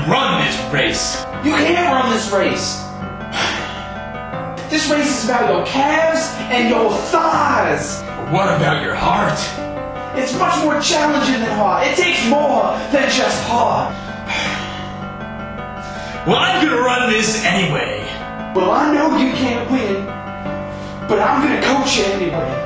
run this race. You can't run this race. This race is about your calves and your thighs. What about your heart? It's much more challenging than heart. It takes more than just heart. Well, I'm gonna run this anyway. Well, I know you can't win, but I'm gonna coach you anyway.